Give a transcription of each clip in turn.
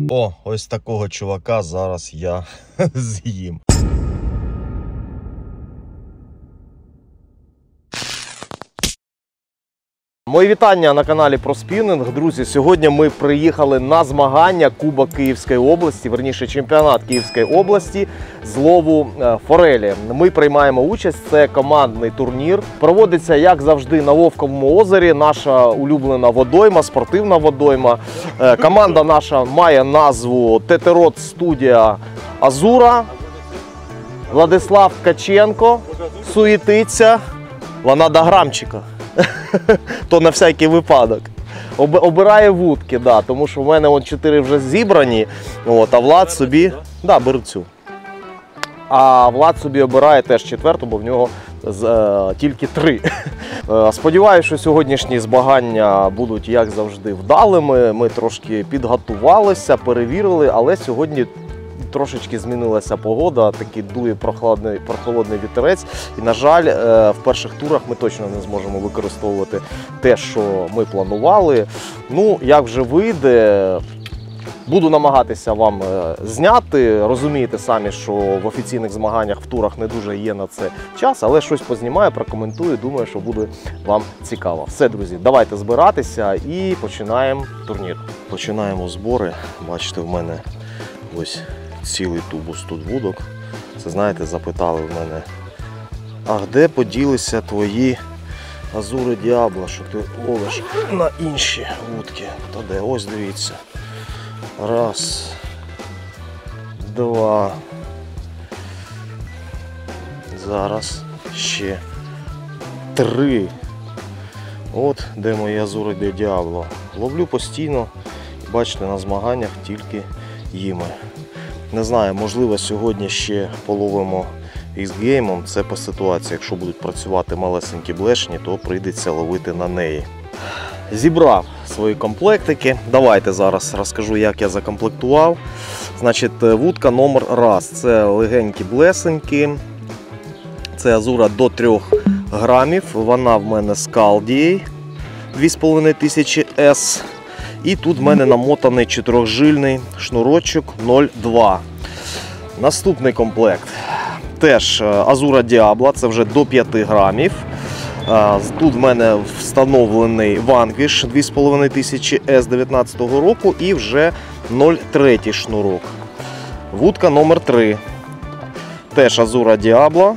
О, ось такого чувака зараз я з'їм. Мої вітання на каналі Про Спінінг. Друзі, сьогодні ми приїхали на змагання Кубок Київської області, верніше чемпіонат Київської області з лову форелі. Ми приймаємо участь, це командний турнір. Проводиться, як завжди, на Вовковому озері, наша улюблена водойма, спортивна водойма. Команда наша має назву Тетерот Студія Азура. Владислав Ткаченко суєтиться, вона до грамчика. То на всякий випадок. Обирає вудки, да, тому що в мене 4 вже зібрані, а Влад собі... Да, беру цю. А Влад собі обирає теж 4-ту, бо в нього тільки 3. Сподіваюся, що сьогоднішні змагання будуть, як завжди, вдалими. Ми трошки підготувалися, перевірили, але сьогодні трошечки змінилася погода, такий дує прохолодний вітерець. І, на жаль, в перших турах ми точно не зможемо використовувати те, що ми планували. Ну, як вже вийде, буду намагатися вам зняти. Розумієте самі, що в офіційних змаганнях в турах не дуже є на це час, але щось познімаю, прокоментую, думаю, що буде вам цікаво. Все, друзі, давайте збиратися і починаємо турнір. Починаємо збори. Бачите, в мене ось цілий тубус тут вудок. Це, знаєте, запитали в мене, а де поділися твої Азури Діабло, що ти ловиш на інші вудки? Та де? Ось дивіться. Раз, два. Зараз ще 3. От де мої Азури Діабло. Ловлю постійно, бачите, на змаганнях тільки їми. Не знаю, можливо, сьогодні ще половимо X-геймом. Це по ситуації. Якщо будуть працювати малесенькі блешні, то прийдеться ловити на неї. Зібрав свої комплектики. Давайте зараз розкажу, як я закомплектував. Значить, вудка номер 1. Це легенькі блесенькі. Це Азура до 3 грамів. Вона в мене з Калдією 2500 S. І тут в мене намотаний 4-жильний шнурочок 0,2. Наступний комплект. Теж Азура Діабло, це вже до 5 грамів. Тут в мене встановлений Vanquish 2500 S 2019 року і вже 0,3 шнурок. Вудка номер 3. Теж Азура Діабло.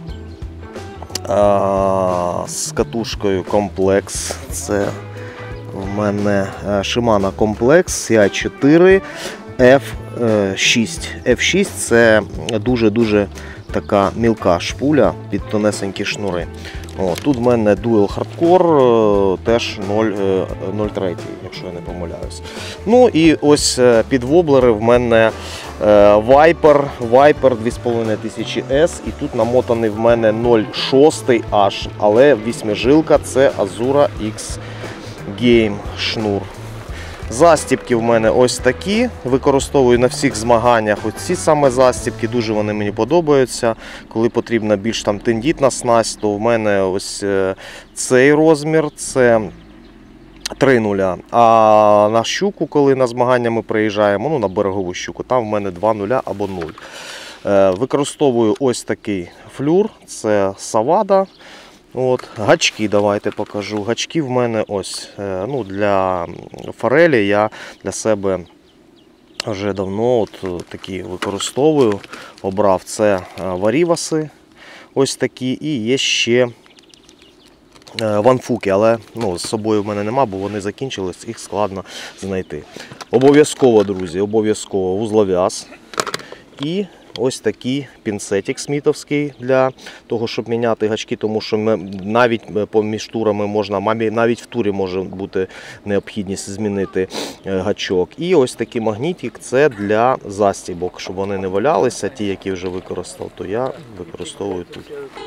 З катушкою комплекс. Це в мене Shimano Complex CA4 F6. F6 це дуже-дуже така мілка шпуля під тонесенькі шнури. Тут в мене Dual Hardcore, теж 0,3, якщо я не помиляюсь. Ну і ось під воблери в мене Viper 2500 S, і тут намотаний в мене 0,6 H, але 8-жилка це Azura X Game шнур. Застібки в мене ось такі. Використовую на всіх змаганнях ось ці саме застібки. Дуже вони мені подобаються. Коли потрібна більш там тендітна снасть, то в мене ось цей розмір. Це 3,0. А на щуку, коли на змагання ми приїжджаємо, ну на берегову щуку, там в мене 2,0 або 0. Використовую ось такий флюр. Це Savada. Гачки давайте покажу. Гачки в мене ось, для форелі я для себе вже давно такі використовую. Обрав це варіваси, ось такі, і є ще ванфуки, але з собою в мене нема, бо вони закінчились, їх складно знайти. Обов'язково, друзі, обов'язково вузлов'яз і ось такий пінцетик смітовський для того, щоб міняти гачки, тому що навіть поміж турами можна, навіть в турі може бути необхідність змінити гачок. І ось такий магнітик, це для застібок, щоб вони не валялися, ті, які вже використав, то я використовую тут.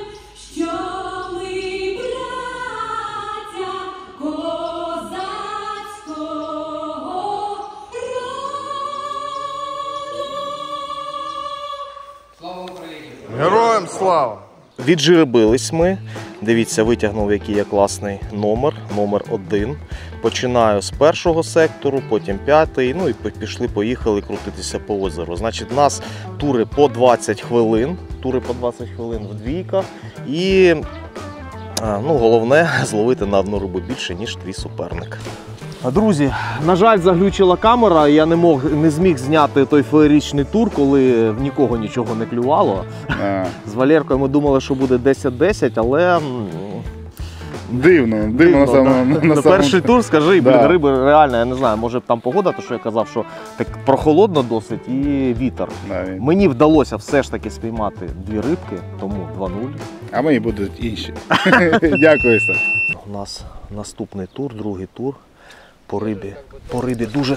Героям слава! Віджеребились ми. Дивіться, витягнув, який є класний номер. Номер 1. Починаю з першого сектору, потім п'ятий, ну і пішли-поїхали крутитися по озеру. Значить, у нас тури по 20 хвилин, в двійках. І головне зловити на одну рибу більше, ніж твій суперник. Друзі, на жаль, заглючила камера, я не зміг зняти той феєричний тур, коли в нікого нічого не клювало. З Валеркою ми думали, що буде 10-10, але... Дивно на перший тур, скажи, риби реально, я не знаю, може там погода, то що я казав, що так прохолодно досить і вітер. Мені вдалося все ж таки спіймати 2 рибки, тому 2-0. А мої будуть інші. Дякую, Саш. У нас наступний тур, другий тур. По рибі дуже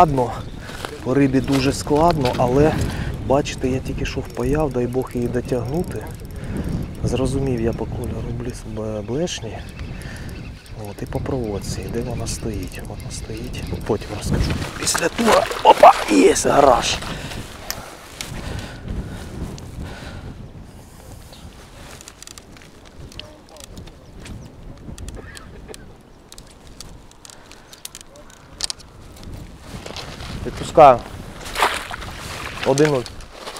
складно, але бачите, я тільки що впаяв, дай Бог її дотягнути. Зрозумів я по кольору блешні. От, і по проводці, де вона стоїть. Вона стоїть, потім розкажу. Після тура, опа, є гараж. Відпускаю. 1-0.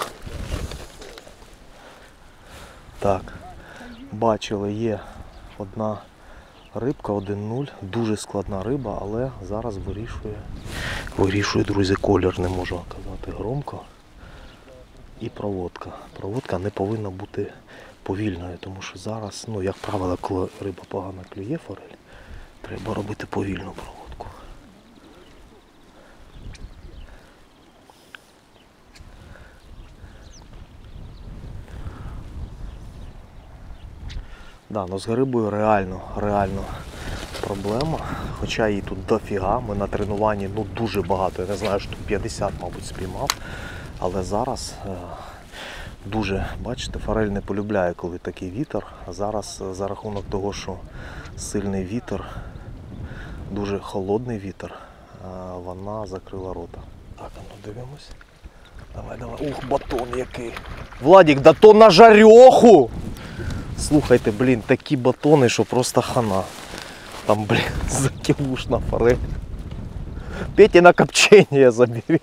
Так, бачили, є одна рибка, 1-0. Дуже складна риба, але зараз вирішує, друзі, колір, не можу казати громко. І проводка. Проводка не повинна бути повільною, тому що зараз, як правило, коли риба погано клює, форель, треба робити повільну проводку. Да, з рибою реально проблема, хоча її тут дофіга, ми на тренуванні дуже багато, я не знаю, штук 50, мабуть, спіймав, але зараз дуже, бачите, форель не полюбляє, коли такий вітер, а зараз за рахунок того, що сильний вітер, дуже холодний вітер, вона закрила рота. Так, дивимось. Давай, ух, батон який. Владик, да то на жарьоху! Слухайте, такі батони, що просто хана. Там, закілушна форель. Петя на копчення забери.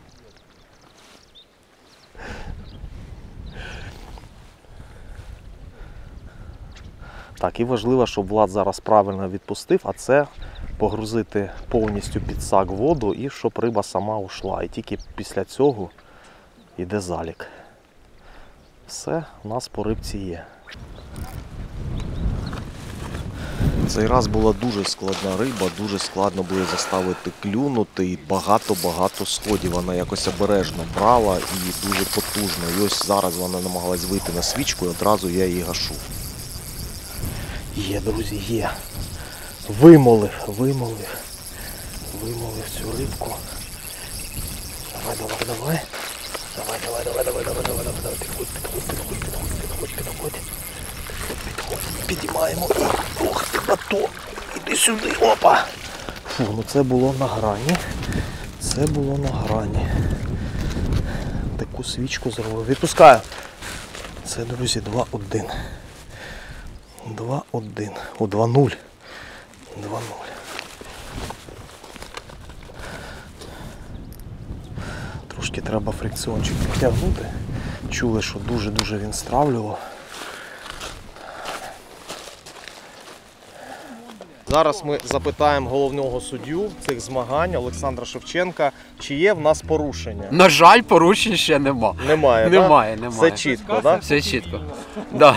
Так, і важливо, щоб Влад зараз правильно відпустив, а це погрузити повністю під сак воду і щоб риба сама ушла. І тільки після цього йде залік. Все у нас по рибці є. Цей раз була дуже складна риба, дуже складно було заставити клюнути і багато сходів. Вона якось обережно брала і дуже потужно. І ось зараз вона намагалась вийти на свічку і одразу я її гашу. Є, друзі, є. Вимолив цю рибку. Давай. Підіймаємо і ох ти батон, іди сюди, опа! Фу, це було на грані. Таку свічку зробив. Відпускаю. Це, друзі, 2-1. 2-1. О, 2-0. 2-0. Трошки треба фрикціончик підтягнути. Чули, що дуже він стравлював. Зараз ми запитаємо головного суддю цих змагань Олександра Шевченка, чи є в нас порушення. На жаль, порушень ще нема. Немає. Все чітко, так? Все чітко. Да.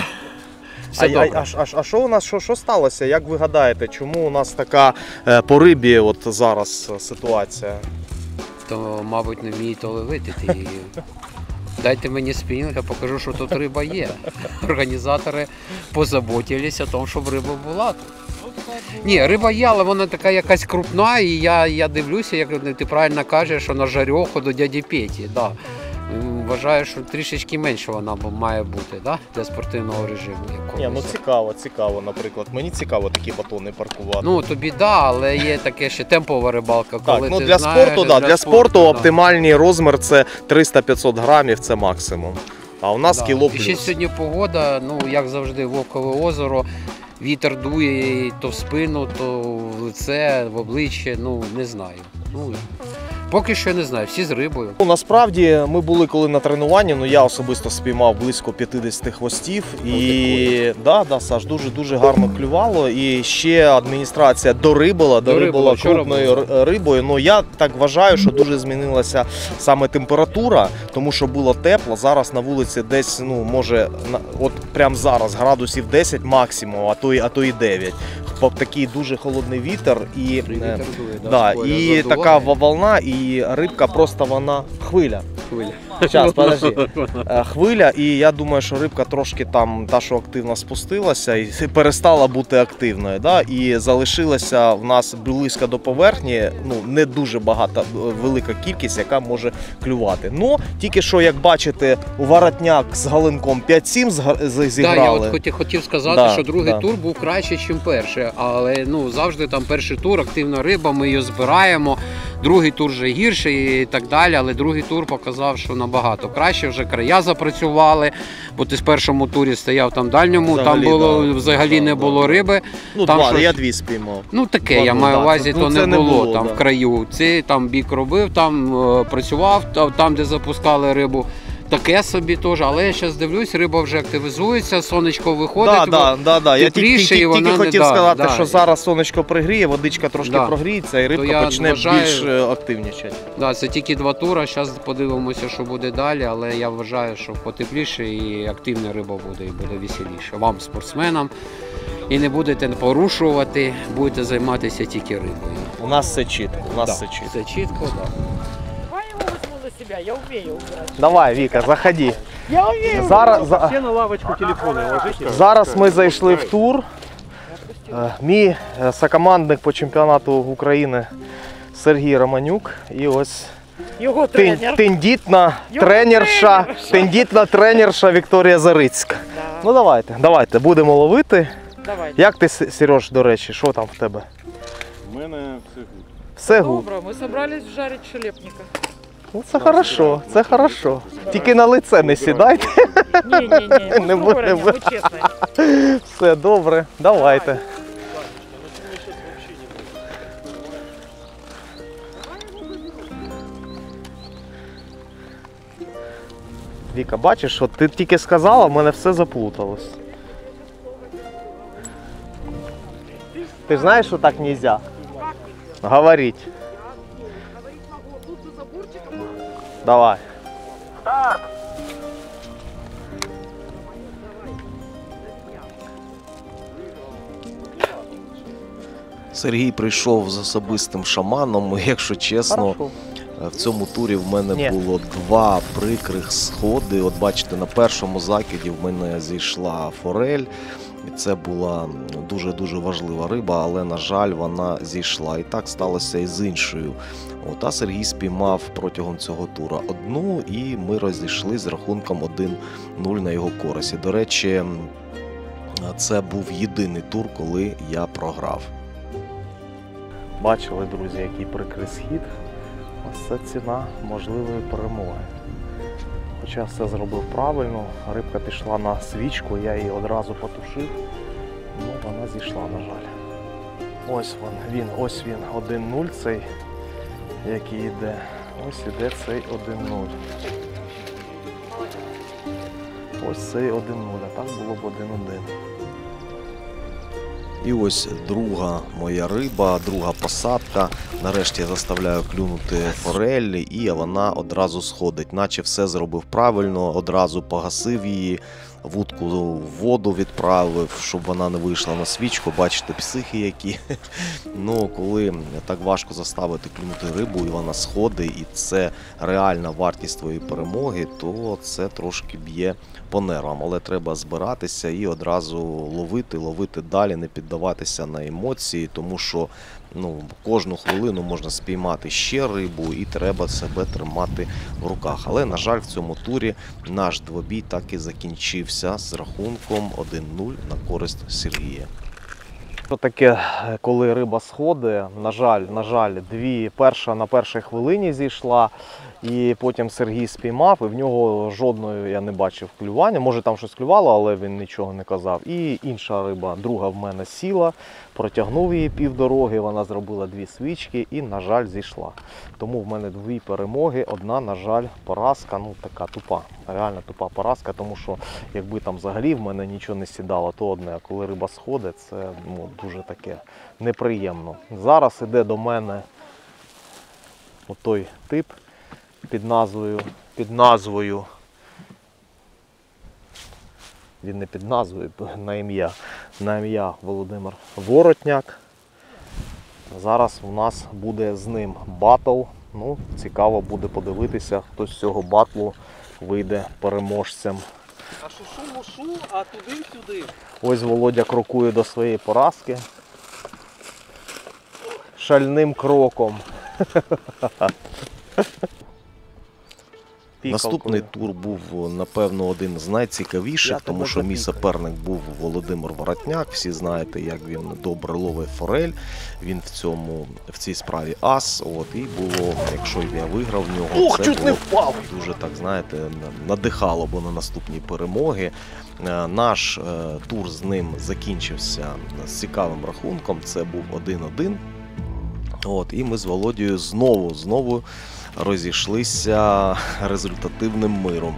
А що у нас, що сталося? Як ви гадаєте, чому у нас така по рибі от зараз ситуація? То, мабуть, не вмієте ловити. Дайте мені спінінг, я покажу, що тут риба є. Організатори позаботились о тому, щоб риба була тут. Ні, риба є, але вона така якась крупна, і я дивлюся, як ти правильно кажеш, що на жарьоху до дяді Петі. Да. Вважаю, що трішечки менше вона має бути, да? Для спортивного режиму. Ні, цікаво, наприклад. Мені цікаво такі батони паркувати. Ну, тобі але є таке ще темпова рибалка. Коли так, для спорту, для спорту оптимальний розмір це 300-500 грамів, це максимум. А у нас кіло плюс. І ще сьогодні погода, як завжди, Вовкове озеро. вітер дує і то в спину, то в лице, в обличчя, ну не знаю. Ну, поки що не знаю, всі з рибою. Ну, насправді ми були коли на тренуванні, ну я особисто спіймав близько 50 хвостів. І да, Саш, дуже гарно клювало. І ще адміністрація дорибала крупною рибою. Ну я так вважаю, що дуже змінилася саме температура, тому що було тепло. Зараз на вулиці десь, ну може, от прямо зараз градусів 10 максимум, а то і 9. Такий дуже холодний вітер і, і така волна, і рибка просто вона хвиля. Зараз, подожди. Хвиля, і я думаю, що рибка трошки там, та, що активно спустилася, і перестала бути активною. Да? І залишилася в нас близько до поверхні, ну, не дуже багата, велика кількість, яка може клювати. Ну, тільки що, як бачите, у воротняк з галинком 5-7 зіграли. Так, я от хотів сказати, що другий тур був краще, ніж перший. Але ну, завжди там перший тур, активна риба, ми її збираємо. Другий тур вже гірший і так далі, але другий тур показав, що набагато краще, вже края запрацювали, бо ти в першому турі стояв там дальньому, взагалі, там було взагалі не було риби. Ну, там щось... я 2 спіймав. Ну таке, я маю на увазі, то не було там в краю. Цей там бік робив, там працював, там де запускали рибу. Таке собі теж, але я зараз дивлюсь, риба вже активізується, сонечко виходить, Я тільки хотів сказати, що да. Зараз сонечко пригріє, водичка трошки прогріється і рибка почне більш активнішати. Да, це тільки 2 тури, зараз подивимося, що буде далі, але я вважаю, що потепліше і активна риба буде, і буде веселіше. Вам, спортсменам, і не будете порушувати, будете займатися тільки рибою. У нас все чітко, все чітко, так. Я умею убирать. Давай, Віка, заходи. Я умею. Все на лавочку телефони ложите. Зараз ми зайшли в тур. Мій сокомандник по чемпіонату України Сергій Романюк. І ось його тренер. Тендітна тренерша Вікторія Зарицька. Да. Ну давайте, будемо ловити. Давайте. Як ти, Сереж, до речі, що там в тебе? У мене все гуд. Все гуд. Добре, ми собрались жарити шелепника. Ну, це хорошо. Тільки на лице не сідайте. Ні, Не будемо. будь чесно. Все добре, давайте. Віка, бачиш, що ти тільки сказала, в мене все заплуталось. Ти ж знаєш, що так не можна? Говорить. Давай. Сергій прийшов з особистим шаманом, якщо чесно. Хорошо. В цьому турі в мене було 2 прикрих сходи. От бачите, на першому закиді в мене зійшла форель. І це була дуже-дуже важлива риба, але, на жаль, вона зійшла. І так сталося і з іншою. А Сергій спіймав протягом цього тура одну, і ми розійшли з рахунком 1-0 на його користь. І, до речі, це був єдиний тур, коли я програв. Бачили, друзі, який прикрий схід. Ось це ціна можливої перемоги. Хоча все зробив правильно, рибка пішла на свічку, я її одразу потушив, ну вона зійшла, на жаль. Ось він, 1-0 цей, який йде. Ось іде цей 1-0. Ось цей 1-0, а так було б 1-1. І ось друга моя риба, друга посадка. Нарешті я заставляю клюнути форель, і вона одразу сходить. Наче все зробив правильно, одразу погасив її, вудку в воду відправив, щоб вона не вийшла на свічку. Бачите, психи які. Ну, коли так важко заставити клюнути рибу, і вона сходить, і це реальна вартість твоєї перемоги, то це трошки б'є по нервам. Але треба збиратися і одразу ловити далі, не піддаватися на емоції, тому що кожну хвилину можна спіймати ще рибу і треба себе тримати в руках. Але, на жаль, в цьому турі наш двобій так і закінчився з рахунком 1-0 на користь Сергія. Що таке, коли риба сходить, на жаль, перша на першій хвилині зійшла, і потім Сергій спіймав, і в нього жодної я не бачив клювання. Може там щось клювало, але він нічого не казав. І інша риба, друга в мене сіла, протягнув її півдороги, вона зробила 2 свічки і, на жаль, зійшла. Тому в мене 2 перемоги, одна, на жаль, поразка, ну така тупа, реально тупа поразка, тому що якби там взагалі в мене нічого не сідало, то одне, а коли риба сходить, це дуже таке неприємно. Зараз іде до мене отой тип під назвою, він не під назвою, на ім'я Володимир Воротняк. Зараз у нас буде з ним батл. Ну, цікаво буде подивитися, хто з цього батлу вийде переможцем. А шушу-мушу, а туди-сюди. Ось Володя крокує до своєї поразки. Шальним кроком. Наступний тур був, напевно, один з найцікавіших, тому що мій суперник був Володимир Воротняк. Всі знаєте, як він добре ловить форель. Він в цій справі ас. І було, якщо я виграв в нього, це чуть не впав! дуже, так знаєте, надихало, бо на наступні перемоги. Наш тур з ним закінчився з цікавим рахунком. Це був 1-1. І ми з Володією знову розійшлися результативним миром.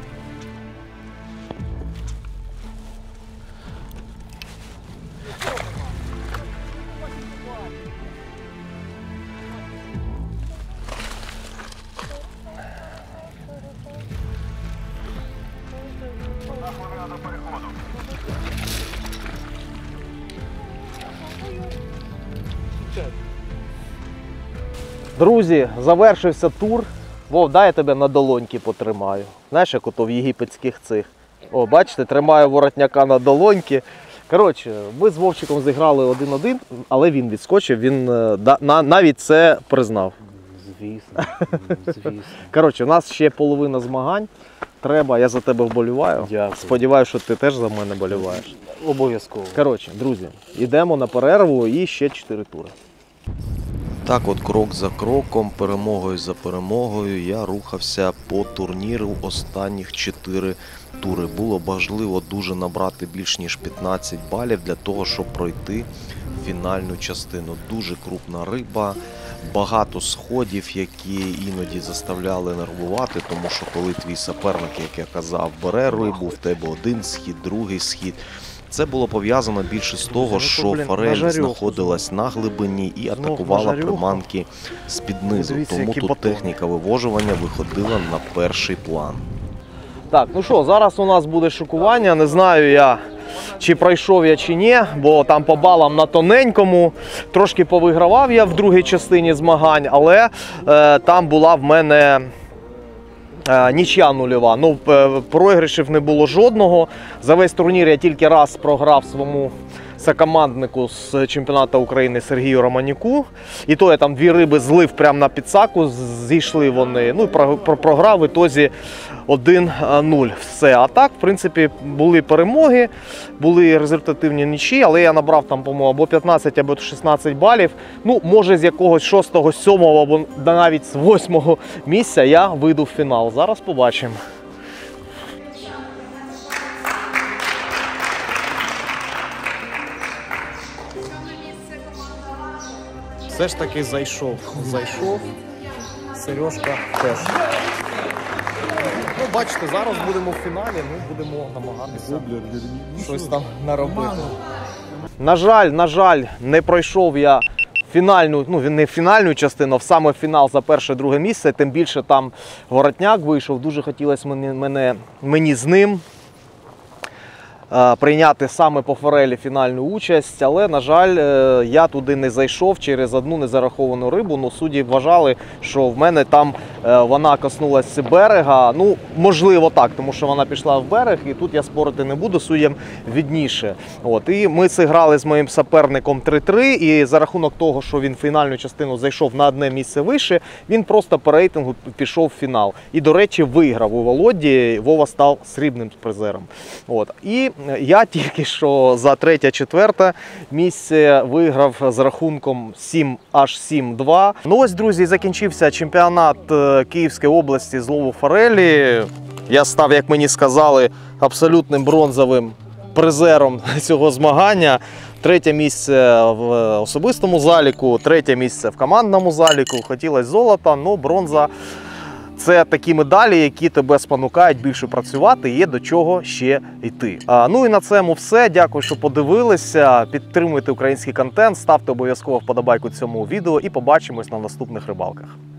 Друзі, завершився тур. Вов, дай я тебе на долоньки потримаю. Знаєш, як ото в єгипетських цих. О, бачите, тримаю Воротняка на долоньки. Коротше, ми з Вовчиком зіграли 1-1, але він відскочив, він навіть це признав. Звісно. Коротше, у нас ще половина змагань. Треба, я за тебе вболіваю. Дякую. Сподіваюся, що ти теж за мене боліваєш. Обов'язково. Коротше, друзі, йдемо на перерву і ще 4 тури. Так от крок за кроком, перемогою за перемогою я рухався по турніру останніх 4 тури. Було важливо дуже набрати більш ніж 15 балів для того, щоб пройти фінальну частину. Дуже крупна риба, багато сходів, які іноді заставляли нервувати, тому що коли твій суперник, як я казав, бере рибу, в тебе один схід, другий схід. Це було пов'язано більше з того, що форель знаходилась на глибині і атакувала приманки з-під низу. Тому тут техніка вивожування виходила на перший план. Так, ну що, зараз у нас буде шокування. Не знаю я, чи пройшов я, чи ні, бо там по балам на тоненькому. Трошки повигравав я в другій частині змагань, але там була в мене нічия нульова. Ну, програшів не було жодного. За весь турнір я тільки раз програв своєму сокоманднику з чемпіонату України Сергію Романюку. І то я там 2 риби злив прямо на підсаку, зійшли вони. Ну і програв в ітозі 1-0. Все. А так, в принципі, були перемоги, були результативні нічі, але я набрав там, по-моєму, або 15, або 16 балів. Ну, може, з якогось 6-го, 7-го, або навіть з 8-го місця я вийду в фінал. Зараз побачимо. Все ж таки зайшов. Сережка теж. Ну, бачите, зараз будемо в фіналі, ми будемо намагатися щось там наробити. На жаль, не пройшов я фінальну, ну не фінальну частину, а саме фінал за перше-друге місце, тим більше там Воротняк вийшов, дуже хотілося мені з ним прийняти саме по форелі фінальну участь, але, на жаль, я туди не зайшов через одну незараховану рибу. Ну, судді вважали, що в мене там вона коснулася берега. Ну, можливо, так, тому що вона пішла в берег, і тут я спорити не буду, суддям відніше. От, і ми зіграли з моїм суперником 3-3, і за рахунок того, що він в фінальну частину зайшов на одне місце вище, він просто по рейтингу пішов в фінал. І, до речі, виграв у Володі, Вова став срібним призером. От. І я тільки що за 3-4 місце виграв з рахунком 7-2. Ну ось, друзі, закінчився чемпіонат Київської області з лову форелі. Я став, як мені сказали, абсолютним бронзовим призером цього змагання. 3 місце в особистому заліку, 3 місце в командному заліку. Хотілося золота, але бронза – це такі медалі, які тебе спонукають більше працювати, і є до чого ще йти. Ну і на цьому все. Дякую, що подивилися. Підтримуйте український контент, ставте обов'язково вподобайку цьому відео і побачимось на наступних рибалках.